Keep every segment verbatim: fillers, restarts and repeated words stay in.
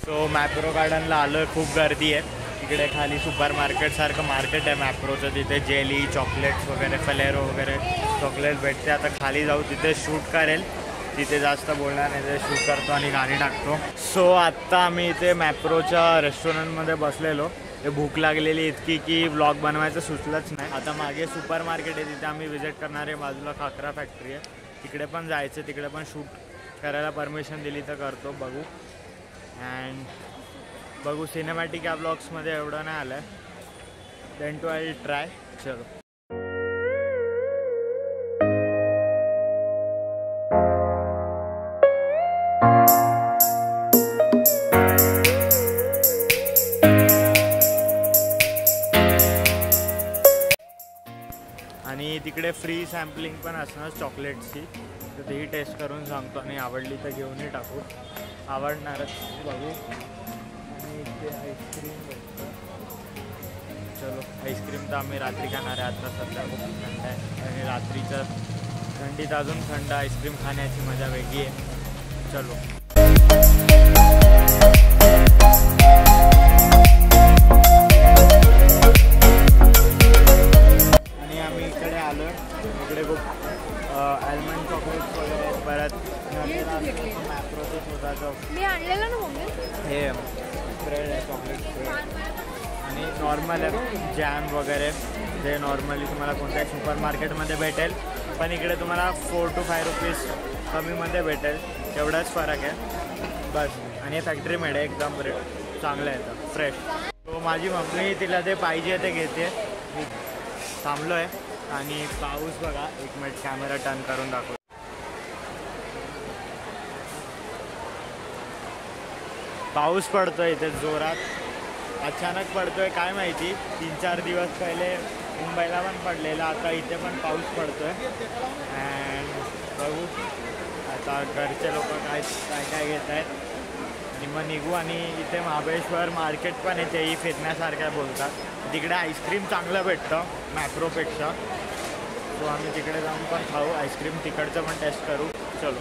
So Mapro गार्डनला आलो आहे, खूप गर्दी आहे इकडे. खाली सुपर मार्केटसारखं मार्केट आहे मॅप्रोचं, तिथे जेली चॉकलेट्स वगैरे फलेरो वगैरे चॉकलेट भेटते. आता खाली जाऊ, तिथे शूट करेल, तिथे जास्त बोलणार नाही, तिथे शूट करतो आणि गाणी टाकतो. सो आत्ता आम्ही इथे मॅप्रोच्या रेस्टॉरंटमध्ये बसलेलो. ते भूक लागलेली इतकी की व्लॉग बनवायचं सुचलंच नाही. आता मागे सुपर मार्केट आहे, तिथे आम्ही विजिट करणार आहे. बाजूला खाकरा फॅक्टरी आहे, तिकडे पण जायचं, तिकडे पण शूट करायला परमिशन दिली तर करतो, बघू. अँड बघू सिनेमॅटिक या ब्लॉग्समध्ये एवढं नाही आलं आहे, देन टू आय ट्राय. चलो आणि तिकडे फ्री सॅम्पलिंग पण असणार चॉकलेट्सची, तर तेही टेस्ट करून सांगतो आणि आवडली तर घेऊनही टाकू, आवडणारच, बघू. आणि इथे आईस्क्रीम भेटतं. चलो आईस्क्रीम तर आम्ही रात्री खाणार आहे, आता सध्या खूप थंड आहे आणि रात्रीचं थंडीत अजून थंड आईस्क्रीम खाण्याची मजा वेगळी आहे. चलो आल्मंड चॉकलेट्स वगैरे, परत मॅप्रोचं स्वतःचं मी आणलेलं ना मम्मी, हे स्प्रेड आहे चॉकलेट स्प्रेड, आणि नॉर्मल आहे जॅम वगैरे, जे नॉर्मली तुम्हाला कोणत्याही सुपर मार्केटमध्ये भेटेल, पण इकडे तुम्हाला फोर टू फाय रुपीज कमीमध्ये भेटेल, तेवढाच फरक आहे बस. आणि फॅक्टरी मेड आहे, एकदम चांगलं आहे, फ्रेश. तो माझी मम्मी तिला ते पाहिजे ते घेते. मी थांबलो आहे आणि पाऊस बघा, एक मिनिट कॅमेरा टर्न करून दाखव. पाऊस पडतोय इथे जोरात, अचानक पडतोय काय माहिती. तीन चार दिवस पहिले मुंबईला पण पडलेला, आता इथे पण पाऊस पडतोय. अँड बघू आता घरचे लोक काय काय काय घेत आहेत आणि मग निघू. आणि इथे महाबळेश्वर मार्केट पण आहे, तेही फिरण्यासारखं बोलतात. तिकडे आईस्क्रीम चांगलं भेटतं मॅप्रोपेक्षा, सो आम्ही तिकडे जाऊन पण खाऊ आईस्क्रीम, तिकडचं पण टेस्ट करू. चलो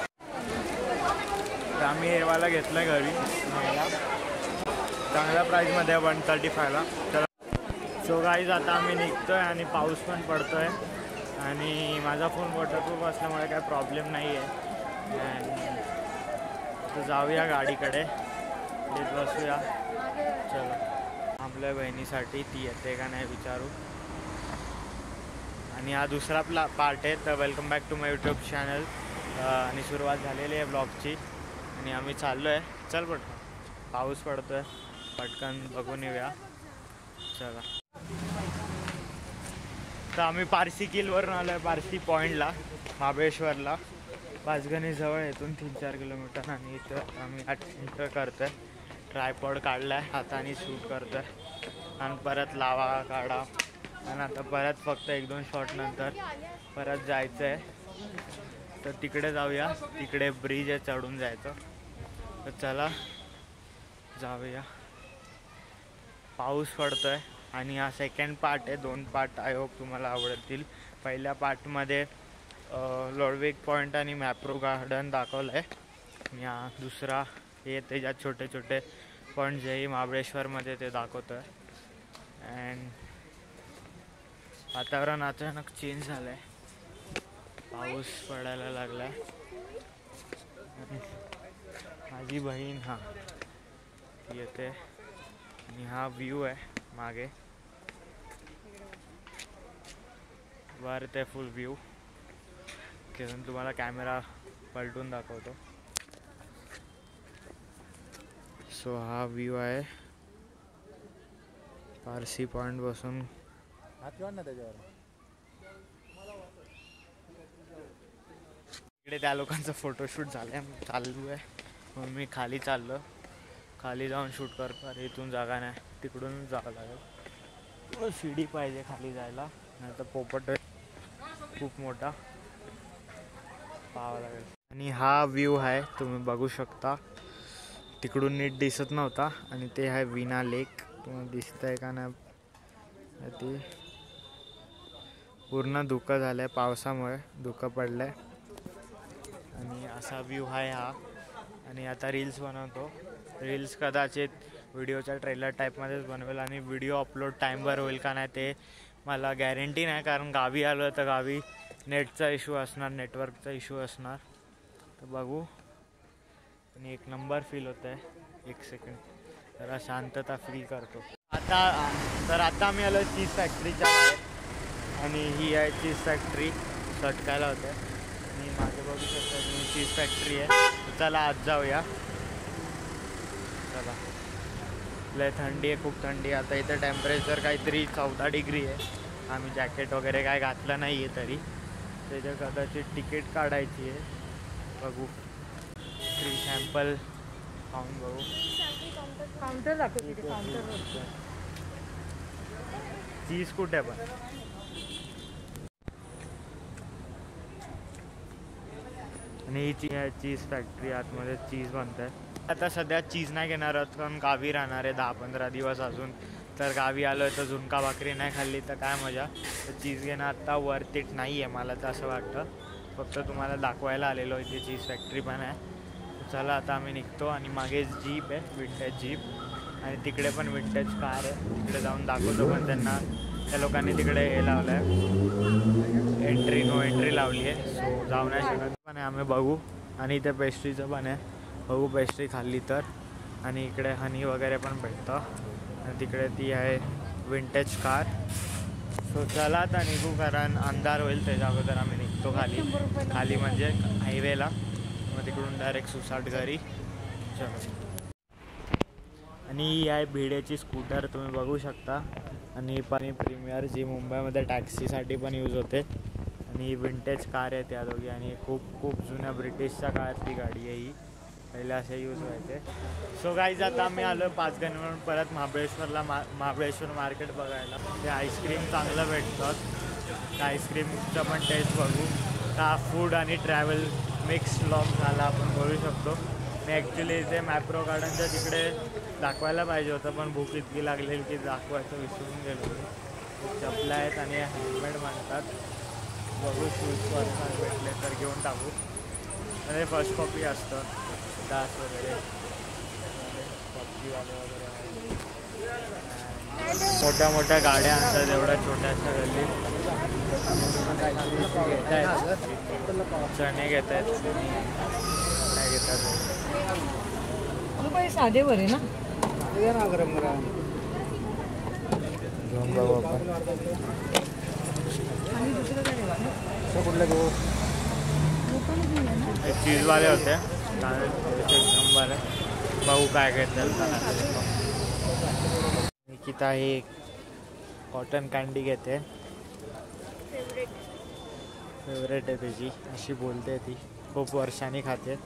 तर आम्ही हेवाला घेतलं आहे घरी न्यायला, चांगल्या प्राईजमध्ये वन थर्टी फायला. तर सो गाईज आता आम्ही निघतो आहे आणि पाऊस पण पडतो आहे आणि माझा फोन वॉटरप्रूफ असल्यामुळे काय प्रॉब्लेम नाही आहे. अँड तर जाऊया गाडीकडे, प्लीज बसूया. चलो आपल्या बहिणीसाठी ती येते का नाही विचारू. आणि हा दुसरा प्ला पार्ट आहे, तर welcome back to my YouTube channel. आणि सुरुवात झालेली आहे ब्लॉगची आणि आम्ही चाललो आहे. चल पटकन, पाऊस पडतो आहे, पटकन बघून येऊया. चला तर आम्ही पारसी किलवरून आलो आहे, पारसी पॉईंटला महाबळेश्वरला, पाचगणीजवळ, इथून तीन चार किलोमीटर. आणि इथं आम्ही एंटर करतो आहे, ट्रायपॉड काढला आहे, हाताने शूट करतो आहे आणि परत लावा काढा. आणि आता परत फक्त एक दोन शॉट नंतर परत जायचं आहे, तर तिकडे जाऊया. तिकडे ब्रिज आहे, चढून जायचं, तर चला जाऊया. पाऊस पडतो आहे आणि हा सेकंड पार्ट आहे, दोन पार्ट आय होप तुम्हाला आवडतील. पहिल्या पार्टमध्ये लोडविक पॉईंट आणि मॅप्रो गार्डन दाखवलं आहे, आणि हा दुसरा हे त्याच्यात छोटे छोटे पॉईंट जेही महाबळेश्वरमध्ये ते दाखवतो आहे. अँड वातावरण अचानक चेंज झालं आहे, पाऊस पडायला लागला आहे. माझी बहीण हा येते आणि हा व्ह्यू आहे मागे, वर ते फुल व्ह्यू, तिथून तुम्हाला कॅमेरा पलटून दाखवतो. सो हा व्ह्यू आहे पारसी पॉईंट बसून. इकडे त्या लोकांचं फोटोशूट झालं आहे, चालू आहे, मग मी खाली चाललो, खाली जाऊन शूट करतो. अरे इथून जागा नाही, तिकडून जावं लागेल, शिडी पाहिजे खाली जायला, नाही तर पोपट खूप मोठा पाहावा लागेल. आणि हा व्ह्यू आहे, तुम्ही बघू शकता, तिकडून नीट दिसत नव्हता. आणि ते आहे विना लेक, तुम्हाला दिसत आहे का नाही, ते पूर्ण धुकं झालं आहे, पावसामुळे धुकं पडलं आहे. आणि असा व्ह्यू आहे हा. आणि आता रील्स बनवतो, रील्स कदाचित व्हिडिओच्या ट्रेलर टाईपमध्येच बनवेल आणि व्हिडिओ अपलोड टाईमवर होईल का नाही ते मला गॅरंटी नाही, कारण गावी आलो तर गावी नेटचा इश्यू असणार, नेटवर्कचा इश्यू असणार. तर बघू. आणि एक नंबर फील होतं आहे. एक सेकंड जरा शांतता फील करतो आता. तर आता आम्ही आलो चीज फॅक्टरीच्या बाहेर आणि ही आहे चीज फॅक्टरी. सटकायला होतं आणि मागे बघू शकता तुम्ही चीज फॅक्टरी आहे. चला आज जाऊया. चला. लय थंडी आहे, खूप थंडी आहे. आता इथं टेम्परेचर काहीतरी चौदा डिग्री आहे. आम्ही जॅकेट वगैरे काय घातलं नाही आहे तरी. त्याचं कदाचित तिकीट काढायची आहे. बघू. फ्री सॅम्पल खाऊन बघू. काउंटर दाखव तिथे. काउंटर चीज कुठे पण. आणि ही चीज फॅक्टरी आतमध्ये चीज बनत आहे. आता सध्या चीज नाही घेणार आहोत कारण गावी राहणार आहे दहा पंधरा दिवस अजून. तर गावी आलो आहे तर झुणका भाकरी नाही खाल्ली तर काय मजा. तर चीज घेणं आत्ता वर्थ इट नाही आहे मला तर असं वाटतं. फक्त तुम्हाला दाखवायला आलेलो इथे चीज फॅक्टरी पण आहे. चला आता आम्ही निघतो. आणि मागे जीप आहे, विंटेज जीप. आणि तिकडे पण विंटेज कार आहे. तिकडे जाऊन दाखवतो. पण त्यांना त्या लोकांनी तिकडे हे लावलं आहे, एंट्री नो एंट्री लावली आहे. सो जाऊ नाही शकत. पण आम्ही बघू. आणि इथे पेस्ट्रीचं पण आहे. बघू पेस्ट्री खाल्ली तर. आणि इकडे हनी वगैरे पण भेटतं. आणि तिकडे ती आहे विंटेज कार. सो चला आता निघू कारण अंधार होईल त्याच्या अगोदर आम्ही निघतो खाली. खाली म्हणजे हायवेला. मग तिकडून डायरेक्ट सुसाट घरी. चलो. आणि ही आहे भिडेची स्कूटर तुम्ही बघू शकता. आणि पाणी प्रीमियर जी मुंबईमध्ये टॅक्सीसाठी पण यूज होते. आणि ही विंटेज कार आहे त्या दोघी. आणि खूप खूप जुन्या ब्रिटिशच्या काळातली गाडी आहे ही. पहिले असे यूज व्हायचे. सो गाईज आता आम्ही आलो पाचगणीवरून परत महाबळेश्वरला. मा महाबळेश्वर मार्केट बघायला. ते आईस्क्रीम चांगलं भेटतात. त्या आईस्क्रीमचं पण टेस्ट बघू. का फूड आणि ट्रॅव्हल मिक्स व्लॉग झाला आपण बोलू शकतो. मी ॲक्च्युली इथे मॅप्रो गार्डनच्या तिकडे दाखवायला पाहिजे होतं पण भूक इतकी लागलेली की दाखवायचं विसरून गेलो. चपला आहेत आणि हेल्मेट म्हणतात. बघू शूज पर्सनल भेटले तर घेऊन टाकू. म्हणजे फर्स्ट कॉपी असतं डास वगैरे कॉपीवाले वगैरे. मोठ्या मोठ्या गाड्या आणतात एवढ्या छोट्याशा गल्लीत. घेत आहेत चणे घेत आहेत. काय घेतात साधे बरे ना. घेऊन बघू आपण. कुठलं घेऊ. चीजवाले होते एक नंबर आहे. बघू काय काय चालतं. निकिता ही कॉटन कँडी घेते. फेवरेट आहे त्याची. अशी बोलते ती. खूप वर्षांनी खाते.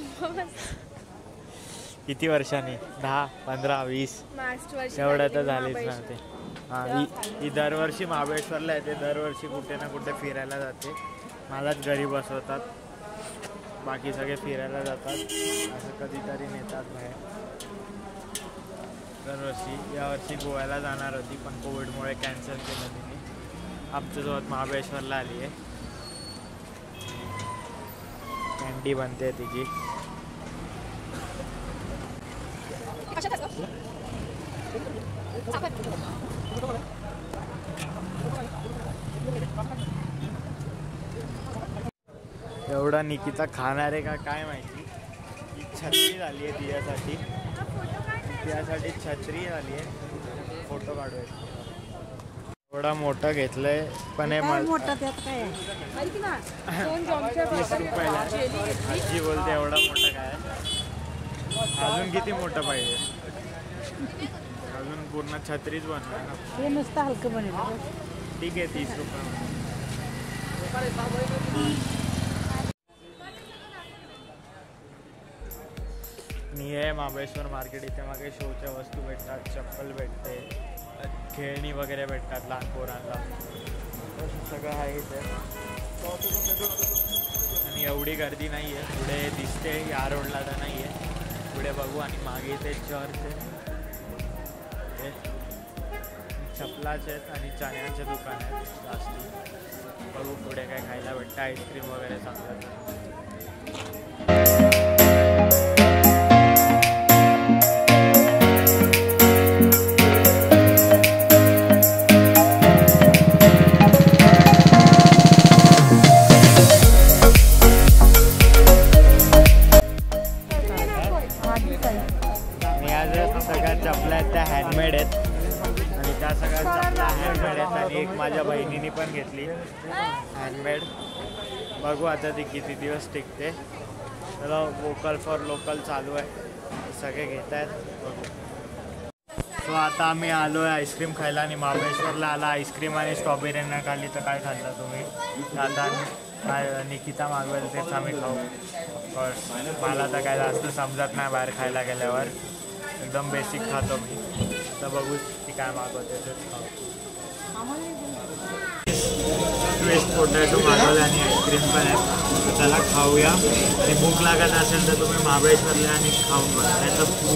किती वर्षांनी. दहा पंधरा वीस एवढं तर झालीच नव्हते. हां ही ही दरवर्षी महाबळेश्वरला येते. दरवर्षी कुठे ना कुठे फिरायला जाते. मलाच घरी बसवतात. बाकी सगळे फिरायला जातात. असं कधीतरी नेतात बाहेर दरवर्षी. यावर्षी गोव्याला जाणार होती पण कोविडमुळे कॅन्सल केलं तिने. आमच्यासोबत महाबळेश्वरला आली आहे. कँडी बनते तिची. एवढा निकिता खाणार आहे का काय माहिती. ही छत्री झाली आहे तिच्यासाठी. तिच्यासाठी छत्री झाली आहे. फोटो काढूया. एवढा मोठा घेतलंय पण हे मोठा त्यात काय तीस रुपयाला. आजी बोलते एवढा मोठा काय. अजून किती मोठं पाहिजे. अजून पूर्ण छत्रीच बनणार ना. हे नुसतं हलकं बनेल. ठीक आहे तीस रुपये. मी आहे महाबळेश्वर मार्केट. इथे मागे शोच्या वस्तू भेटतात. चप्पल भेटते. खेळणी वगैरे भेटतात लहान पोरांना. सगळं आहे इथे. आणि एवढी गर्दी नाही आहे. पुढे दिसते या रोडला तर नाही आहे. पुढे बघू. आणि मागे इथे चर्च आहे. चपलाचे आहेत आणि चण्याचे दुकान आहेत जास्ती. बघू पुढे काय खायला भेटतं. आईस्क्रीम वगैरे चांगलं. आणि या ज्या सगळ्या चपल्या आहेत त्या हँडमेड आहेत आणि त्या सगळ्या चपल्या हँडमेड आहेत आणि एक माझ्या बहिणीने पण घेतली हँडमेड. बघू आता ती किती दिवस टिकते. त्याला वोकल फॉर लोकल चालू आहे, सगळे घेत आहेत. बघू. सो आता आम्ही आलो आहे आईस्क्रीम खायला आणि महाबळेश्वरला आला आईस्क्रीम आणि स्ट्रॉबेरी ना खाल्ली तर काय खाल्लं तुम्ही. आता काय निकिता मागवेल तेच आम्ही खाऊ. ऑफकोर्स मला तर काय जास्त समजत नाही बाहेर खायला गेल्यावर, एकदम बेसिक खातो मी. तर बघू ती काय मागवते तेच खाऊ. ट्विस्ट पोटॅटो मागवलं आणि आईस्क्रीम पण आहे, त्याला खाऊया. आणि भूक लागत असेल तर तुम्ही महाबळेश्वरला आणि खाऊन बघा. त्याचं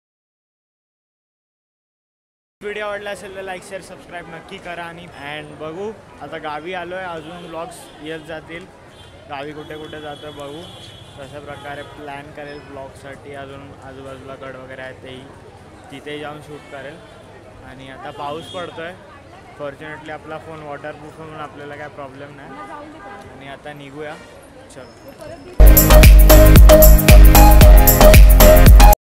व्हिडिओ आवडला असेल तर लाईक शेअर सबस्क्राईब नक्की करा. आणि अँड बघू आता गावी आलो आहे, अजून व्लॉग्स येत जातील. गावी कुठे कुठे जातं बघू, तशा प्रकारे प्लॅन करेल ब्लॉगसाठी. अजून आजूबाजूला गड वगैरे आहेत तेही तिथे जाऊन शूट करेल. आणि आता पाऊस पडतो आहे, फॉर्च्युनेटली आपला फोन वॉटरप्रूफ म्हणून आपल्याला काय प्रॉब्लेम नाही. आणि आता निघूया. चल.